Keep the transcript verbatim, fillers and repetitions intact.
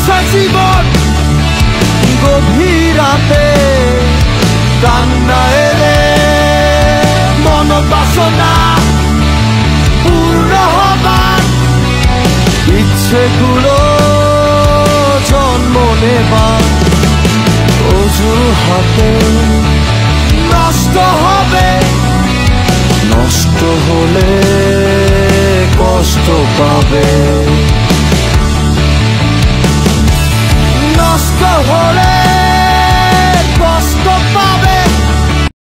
আছে জীবন গভীর রাতে কান্না এলে মন বাসনা পূর্ণ হবার ইচ্ছেগুলো জন্ম নেবার অজুহাতে নষ্ট হবে নষ্ট হলে